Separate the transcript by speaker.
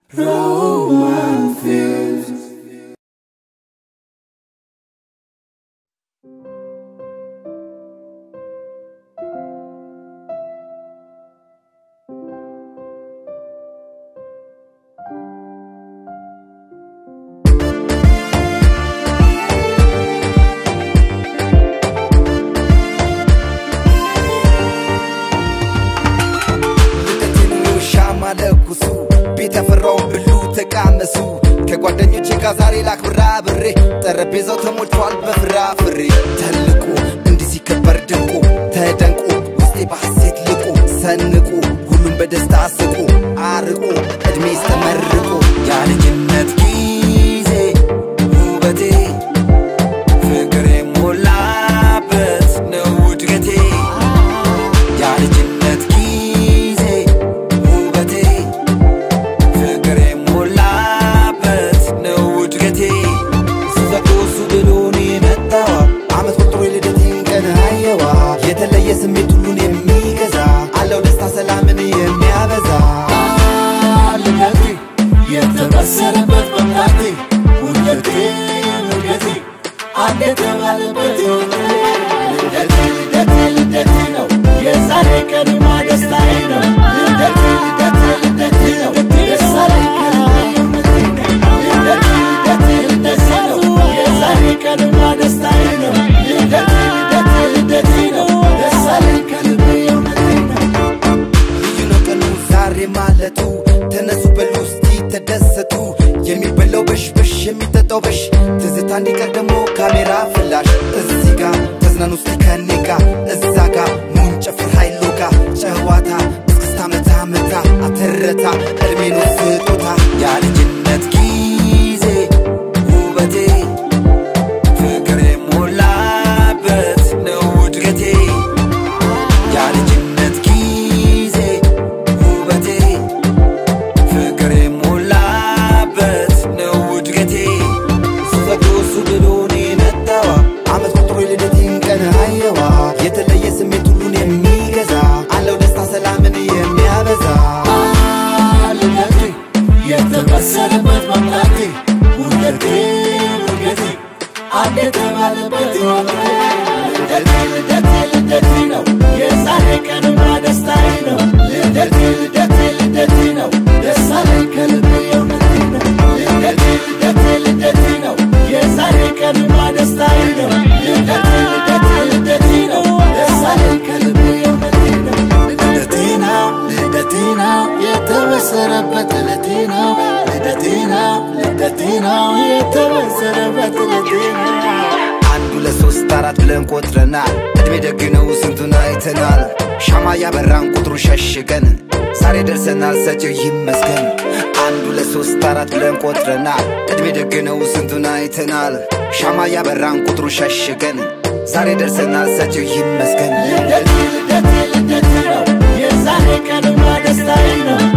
Speaker 1: Roman fears. ከጓደኞቼ ጋር ዛሬ ላክብራ ብሬ ጠረጴዛው ተሞልቷል በፍራፍሬ ተልቆ እንዲህ ሲከበር ድንቁ ተደንቁ ውስጤ በሐሴት ልቁ ሰንቁ ሁሉም በደስታ አስቁ አርቁ እድሜ ይስተመርቁ ያልጅነት ጊዜ ውበቴ ፍቅሬ ሞላበት ነው ውድገቴ ያልጅነት ጊዜ ውበቴ ፍቅሬ ሞላበት ነው ውድገቴ ስዘጎሱ ብሎን የመጣዋ አመት ቆጥሮ የልደቴን ቀን አየዋ የተለየ ስሜት ሁሉን የሚገዛ አለው ደስታ ሰላምን የሚያበዛ ልደቴ የተበሰረበት መምጣቴ ውድገቴ ውድገቴ አንድ የተባለበት ልደቴ ልደቴ ልደቴ ነው የዛሬ ቀንማ ደስታዬ ነው ልደቴ ልደቴ ልደቴ ነው የዛሬ ቀንማ ልደቴ ልደቴ ነው የዛሬ ቀንማ ደስታዬ ነው ልደቴ ልደቴ ልደቴ ነው የዛሬ ቀንማ ልዩ ነው ቀኑ ዛሬ ማለቱ ተነሱ በሉ እስቲ ተደሰቱ የሚበላው በሽበሽ የሚጠጣው በሽ ትዝታ እንዲቀር ደግሞ ካሜራ ፍላሽ እዚህ ጋ ተዝናኑ እስቲ ከኔ ጋ እዛ ጋ ሙን ጨፍር ኃይሎ ጋ ጨዋታ እስክስታ መታ መታ አተረታ እድሜ ነው ስጦታ ያልጅነት ጊዜ ውበቴ ፍቅሬ ሞላበት ነው ውድገቴ ያልጅነት ጊዜ ውበቴ ፍቅሬ ሞላበት ነው ውድገቴ ስዘጎሱ ብሎን የመጣዋ አመት ቆጥሮ የልደቴን ቀን አየዋ የተለየ ስሜት ሁሉን የሚገዛ አለው ደስታ ሰላምን የሚያበዛ ልደቴ የተበሰረበት መምጣቴ ውድገቴ ውድገቴ አንድ የተባለበት ልደቴ ልደቴ ልደቴ ነው የዛሬ ቀንማ ደስታዬ ነው ልደቴ ልደቴ ልደቴ ነው ደስታዬ ከልቤ የእውነቴ ነው ልደቴ ልደቴ ልደቴ ነው የዛሬ ቀንማ ደስታዬ ነው ልደቴ ልደቴ ልደቴ ነው ደስታዬ ከልቤ የእውነቴ ነው ልደቴ ነው ልደቴ ነው የተበሰረበት ልደቴ ነው ልደቴ ነው ልደቴ ነው የተበሰረበት ልደቴ ነው አንድ ሁለት ሶስት አራት ብለን ቆጥረናል እድሜ ደግ ነው ስንቱን አይተናል ሻማ ያበራን ቁጥሩ ሸሽገን ዛሬ ደርሰናል ሰጪው ይመስገን አንድ ሁለት ሶስት አራት ብለን ቆጥረናል እድሜ ደግ ነው ስንቱን አይተናል ሻማ ያበራን ቁጥሩ ሸሽገን ዛሬ ደርሰናል ሰጪው ይመስገን ልደቴ ልደቴ ልደቴ ነው የዛሬ ቀንማ ደስታዬ ነው